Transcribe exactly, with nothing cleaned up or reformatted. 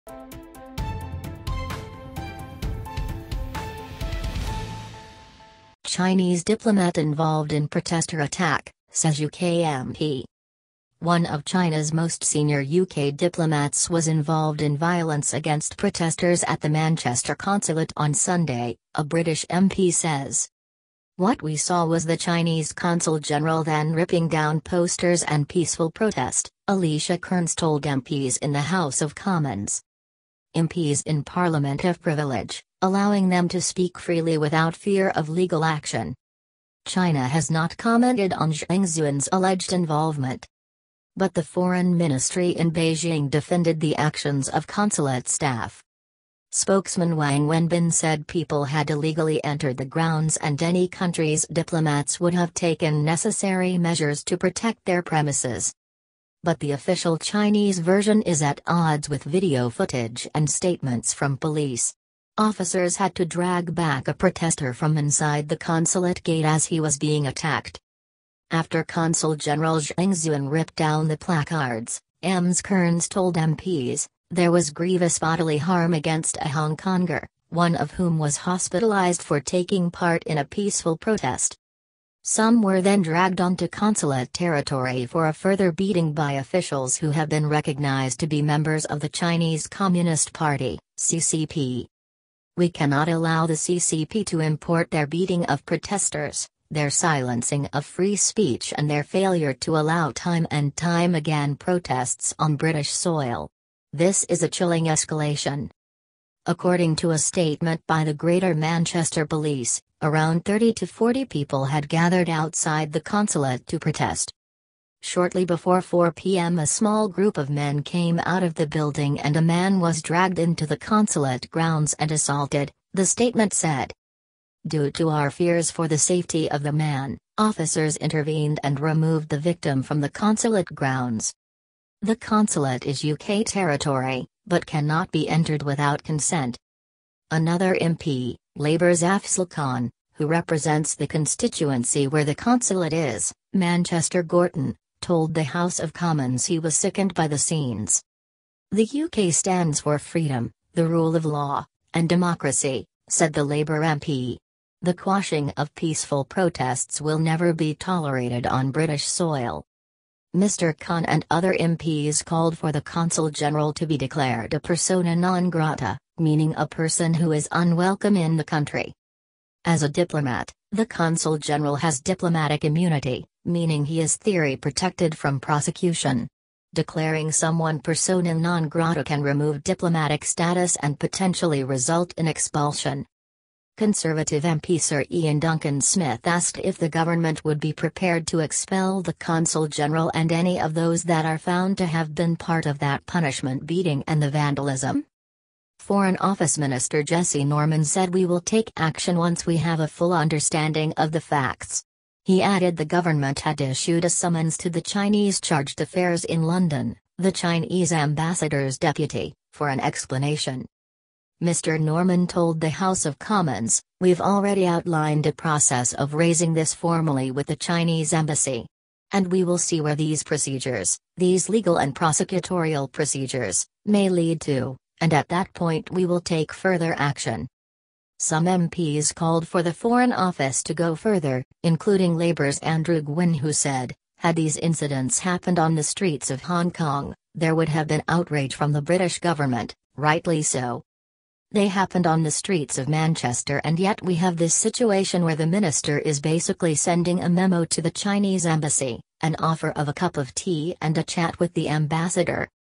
Chinese diplomat involved in protester attack, says U K M P. One of China's most senior U K diplomats was involved in violence against protesters at the Manchester consulate on Sunday, a British M P says. What we saw was the Chinese consul-general then ripping down posters and peaceful protest, Alicia Kearns told M Ps in the House of Commons. M Ps in Parliament have privilege, allowing them to speak freely without fear of legal action. China has not commented on Zheng Xiyuan's alleged involvement. But the Foreign Ministry in Beijing defended the actions of consulate staff. Spokesman Wang Wenbin said people had illegally entered the grounds and any country's diplomats would have taken necessary measures to protect their premises. But the official Chinese version is at odds with video footage and statements from police. Officers had to drag back a protester from inside the consulate gate as he was being attacked. After Consul-General Zheng Xiyuan ripped down the placards, Alicia Kearns told M Ps, there was grievous bodily harm against a Hong Konger, one of whom was hospitalized for taking part in a peaceful protest. Some were then dragged onto consulate territory for a further beating by officials who have been recognized to be members of the Chinese Communist Party, C C P. We cannot allow the C C P to import their beating of protesters, their silencing of free speech and their failure to allow time and time again protests on British soil. This is a chilling escalation. According to a statement by the Greater Manchester Police, around thirty to forty people had gathered outside the consulate to protest. Shortly before four p m a small group of men came out of the building and a man was dragged into the consulate grounds and assaulted, the statement said. Due to our fears for the safety of the man, officers intervened and removed the victim from the consulate grounds. The consulate is U K territory, but cannot be entered without consent. Another M P, Labour's Afzal Khan, who represents the constituency where the consulate is, Manchester Gorton, told the House of Commons he was sickened by the scenes. The U K stands for freedom, the rule of law, and democracy, said the Labour M P. The quashing of peaceful protests will never be tolerated on British soil. Mister Khan and other M Ps called for the consul-general to be declared a persona non grata, meaning a person who is unwelcome in the country. As a diplomat, the consul-general has diplomatic immunity, meaning he is theory protected from prosecution. Declaring someone persona non grata can remove diplomatic status and potentially result in expulsion. Conservative M P Sir Ian Duncan Smith asked if the government would be prepared to expel the consul-general and any of those that are found to have been part of that punishment beating and the vandalism. Foreign Office Minister Jesse Norman said we will take action once we have a full understanding of the facts. He added the government had issued a summons to the Chinese Chargé d'Affaires in London, the Chinese ambassador's deputy, for an explanation. Mister Norman told the House of Commons, we've already outlined a process of raising this formally with the Chinese embassy. And we will see where these procedures, these legal and prosecutorial procedures, may lead to, and at that point we will take further action. Some M Ps called for the Foreign Office to go further, including Labour's Andrew Gwynn, who said, had these incidents happened on the streets of Hong Kong, there would have been outrage from the British government, rightly so. They happened on the streets of Manchester, and yet we have this situation where the minister is basically sending a memo to the Chinese embassy, an offer of a cup of tea and a chat with the ambassador,